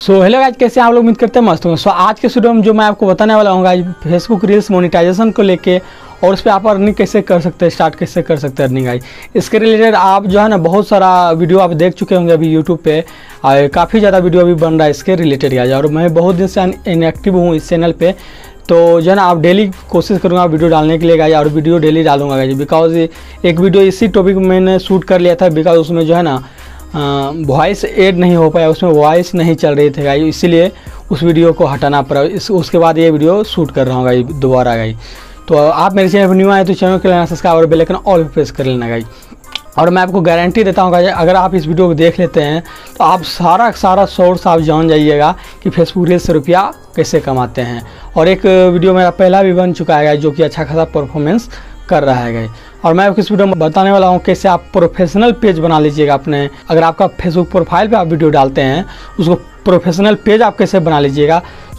Hello guys, कैसे आप लोग? उम्मीद करते हैं मस्त होंगे। आज के वीडियो में जो मैं आपको बताने वाला हूँ गाइस, फेसबुक रील्स मोनेटाइजेशन को लेके और उस पर आप अर्निंग कैसे कर सकते हैं, स्टार्ट कैसे कर सकते हैं अर्निंग गाइस। इसके रिलेटेड आप जो है ना बहुत सारा वीडियो आप देख चुके होंगे अभी यूट्यूब पे, काफ़ी ज़्यादा वीडियो अभी बन रहा है इसके रिलेटेड गाइस। और मैं बहुत दिन से इनएक्टिव हूँ इस चैनल पर, तो जो है ना आप डेली कोशिश करूँगा वीडियो डालने के लिए गाइस, और वीडियो डेली डालूंगा गाइस। बिकॉज एक वीडियो इसी टॉपिक में मैंने शूट कर लिया था, बिकॉज उसमें जो है ना वॉइस ऐड नहीं हो पाया, उसमें वॉइस नहीं चल रही थी गाइस, इसीलिए उस वीडियो को हटाना पड़ा। उसके बाद ये वीडियो शूट कर रहा हूँ गाइस दोबारा गाइस। तो आप मेरे चैनल पर न्यू आए तो चैनल को लेना सब्सक्राइब और बेल आइकन ऑल पे प्रेस कर लेना गाइस। और मैं आपको गारंटी देता हूँ गाइस, अगर आप इस वीडियो को देख लेते हैं तो आप सारा सोर्स आप जान जाइएगा कि फेसबुक रील्स से रुपया कैसे कमाते हैं। और एक वीडियो मेरा पहला भी बन चुका है गाइस, जो कि अच्छा खासा परफॉर्मेंस कर रहा है गाइस। और मैं आपको इस वीडियो में बताने वाला हूँ कैसे आप प्रोफेशनल पेज बना लीजिएगा अपने। अगर आपका फेसबुक प्रोफाइल पे आप वीडियो डालते हैं, उसको प्रोफेशनल पेज आप कैसे बना लीजिएगा।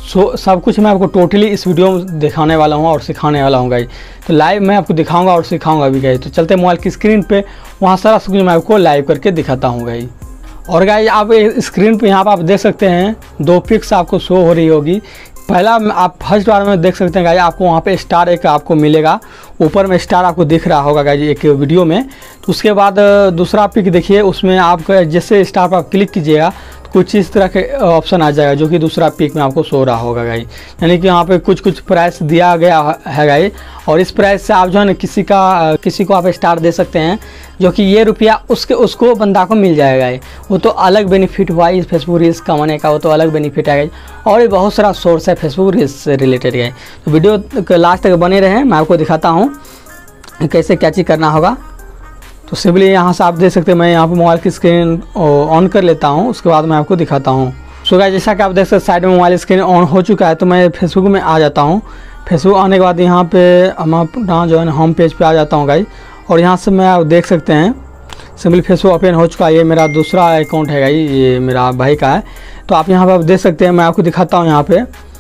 सब कुछ मैं आपको टोटली इस वीडियो में दिखाने वाला हूँ और सिखाने वाला हूँ गाइस। तो लाइव मैं आपको दिखाऊंगा और सिखाऊंगा भी गाइस। तो चलते मोबाइल की स्क्रीन पे, वहाँ सारा कुछ मैं आपको लाइव करके दिखाता हूँ गाइस। और गाइस आप स्क्रीन पे यहाँ पर आप देख सकते हैं 2 पिक्स आपको शो हो रही होगी। पहला आप फर्स्ट बार में देख सकते हैं गाइस, आपको वहाँ पे स्टार एक आपको मिलेगा, ऊपर में स्टार आपको दिख रहा होगा गाइस एक वीडियो में। तो उसके बाद दूसरा पिक देखिए, उसमें आप जैसे स्टार पर आप क्लिक कीजिएगा तो कुछ इस तरह के ऑप्शन आ जाएगा, जो कि दूसरा पिक में आपको शो रहा होगा गाइस। यानी कि यहाँ पे कुछ प्राइस दिया गया है गाइस, और इस प्राइस से आप जो है ना किसी को आप स्टार दे सकते हैं, जो कि ये रुपया उसको बंदा को मिल जाएगा। वो तो अलग बेनिफिट हुआ इस फेसबुक रील्स कमाने का, वो तो अलग बेनिफिट है। और ये बहुत सारा सोर्स है फेसबुक रील्स से रिलेटेड है। तो वीडियो लास्ट तक बने रहे, मैं आपको दिखाता हूँ कैसे क्या चीज़ करना होगा। तो सिंपली यहाँ से आप देख सकते हैं, मैं यहाँ पर मोबाइल की स्क्रीन ऑन कर लेता हूँ, उसके बाद मैं आपको दिखाता हूँ। सो गाइस, जैसा कि आप देख सकते हैं साइड में मोबाइल स्क्रीन ऑन हो चुका है, तो मैं फेसबुक में आ जाता हूँ। फेसबुक आने के बाद यहाँ पे हम अपना जो है ना होम पेज पे आ जाता हूँ गाइस। और यहाँ से मैं आप देख सकते हैं सिंपली फेसबुक ओपन हो चुका है। ये मेरा दूसरा अकाउंट है गाइस, ये मेरा भाई का है। तो आप यहाँ पे आप देख सकते हैं, मैं आपको दिखाता हूँ। यहाँ पे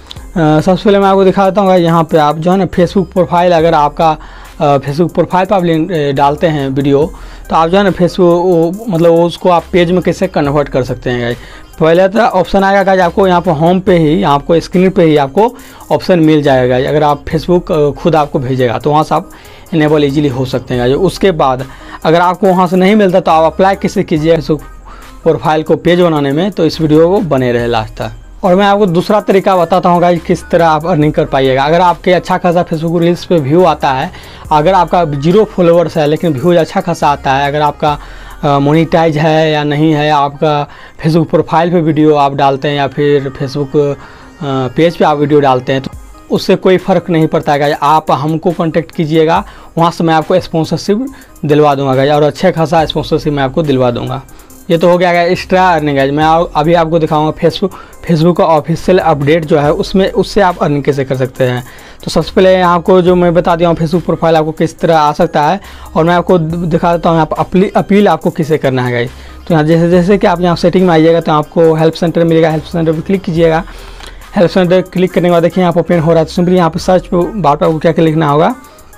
सबसे पहले मैं आपको दिखा देता हूँ गाइस, यहाँ पे आप जो है ना फेसबुक प्रोफाइल, अगर आपका फेसबुक प्रोफाइल पर आप डालते हैं वीडियो, तो आप जो है ना फेसबुक मतलब उसको आप पेज में कैसे कन्वर्ट कर सकते हैं गाइस। पहले तो ऑप्शन आएगा गाइस आपको यहाँ पर होम पे ही, आपको स्क्रीन पे ही आपको ऑप्शन मिल जाएगा गाइस। अगर आप फेसबुक खुद आपको भेजेगा तो वहाँ से आप इनेबल इजीली हो सकते हैं गाइस। उसके बाद अगर आपको वहाँ से नहीं मिलता तो आप अप्लाई कैसे कीजिए फेसबुक प्रोफाइल को पेज बनाने में, तो इस वीडियो को बने रहे लास्ट तक। और मैं आपको दूसरा तरीका बताता हूँ गाइस, किस तरह आप अर्निंग कर पाइएगा। अगर आपके अच्छा खासा फेसबुक रील्स पे व्यू आता है, अगर आपका 0 फॉलोअर्स है लेकिन व्यू अच्छा खासा आता है, अगर आपका मोनेटाइज है या नहीं है, आपका फेसबुक प्रोफाइल पे वीडियो आप डालते हैं या फिर फेसबुक पेज पे आप वीडियो डालते हैं, तो उससे कोई फ़र्क नहीं पड़ता है गाइस। आप हमको कांटेक्ट कीजिएगा, वहाँ से मैं आपको स्पॉन्सरशिप दिलवा दूंगा गाइस, और अच्छे खासा स्पॉन्सरशिप मैं आपको दिलवा दूंगा। ये तो हो गया गाइस एक्स्ट्रा अर्निंग गाइस। मैं अभी आपको दिखाऊंगा फेसबुक का ऑफिशियल अपडेट जो है उससे आप अर्निंग कैसे कर सकते हैं। तो सबसे पहले आपको जो मैं बता दिया हूँ फेसबुक प्रोफाइल आपको किस तरह आ सकता है, और मैं आपको दिखा देता हूँ यहाँ पर अपील आपको किसे करना है गाइस। तो यहाँ जैसे कि आप यहाँ सेटिंग में आइएगा तो आपको हेल्प सेंटर मिलेगा, हेल्प सेंटर पर क्लिक कीजिएगा। हेल्प सेंटर क्लिक करने के बाद देखिए यहाँ पर ओपन हो रहा है। तो सिंपली यहाँ पर सर्च बार पर आपको क्या लिखना होगा,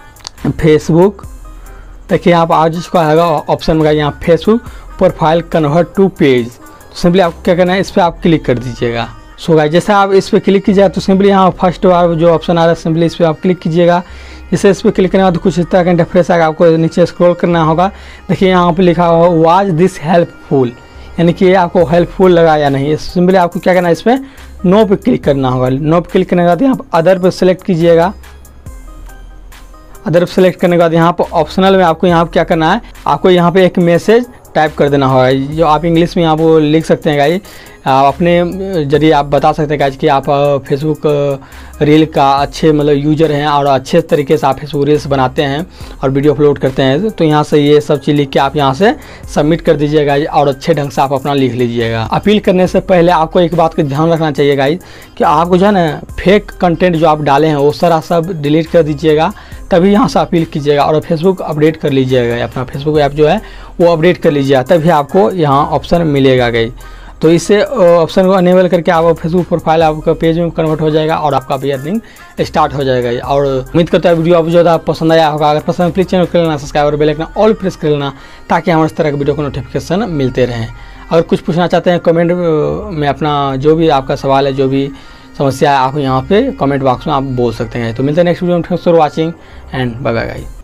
फेसबुक। देखिए यहाँ पर आ चुका है ऑप्शन में यहाँ Facebook profile convert to page. तो सिंपली आपको क्या करना है, इस पर आप क्लिक कर दीजिएगा। सो गाइस, जैसे आप इस पर क्लिक कीजिएगा तो सिंपली यहाँ फर्स्ट बार जो ऑप्शन आ रहा है सिंपली इस पर आप क्लिक कीजिएगा। जैसे इस पर क्लिक करने के बाद कुछ इस तरह का इंटरफेस आएगा, आपको नीचे स्क्रॉल करना होगा। देखिए यहाँ पर लिखा हुआ वाज दिस हेल्पफुल, यानी कि आपको हेल्पफुल लगा या नहीं। सिंपली आपको क्या करना है, इस पर नो पे क्लिक करना होगा। नो पे क्लिक करने के बाद यहाँ पर अदर पर सेलेक्ट कीजिएगा। अदर सेलेक्ट करने के बाद यहाँ पर ऑप्शनल में आपको यहाँ पर क्या करना है, आपको यहाँ पे एक मैसेज टाइप कर देना होगा, जो आप इंग्लिश में आप वो लिख सकते हैं गाइस। अपने जरिए आप बता सकते हैं गाइस कि आप फेसबुक रील का अच्छे मतलब यूजर हैं और अच्छे तरीके से आप फेसबुक रील्स बनाते हैं और वीडियो अपलोड करते हैं। तो यहाँ से ये सब चीज़ लिख के आप यहाँ से सबमिट कर दीजिएगा और अच्छे ढंग से आप अपना लिख लीजिएगा। अपील करने से पहले आपको एक बात का ध्यान रखना चाहिए गाइस, कि आपको जो है ना फेक कंटेंट जो आप डाले हैं वो सारा सब डिलीट कर दीजिएगा, तभी यहाँ से अपील कीजिएगा और फेसबुक अपडेट कर लीजिएगा। अपना फेसबुक ऐप जो है वो अपडेट कर लीजिएगा, तभी आपको यहाँ ऑप्शन मिलेगा गाइस। तो इससे ऑप्शन को अनेबल करके आप फेसबुक प्रोफाइल आपका पेज में कन्वर्ट हो जाएगा और आपका भी अर्निंग स्टार्ट हो जाएगा। और उम्मीद करता है वीडियो आपको ज़्यादा पसंद आया होगा। अगर पसंद प्लीज़ चैनल कर लेना सब्सक्राइब और बेल आइकन ऑल प्रेस कर लेना, ताकि हमारे इस तरह के वीडियो को नोटिफिकेशन मिलते रहें। अगर कुछ पूछना चाहते हैं कमेंट में अपना जो भी आपका सवाल है, जो भी समस्या है, आप यहाँ पे कमेंट बॉक्स में आप बोल सकते हैं। तो मिलते हैं नेक्स्ट वीडियो में। Thanks for watching and bye bye guys.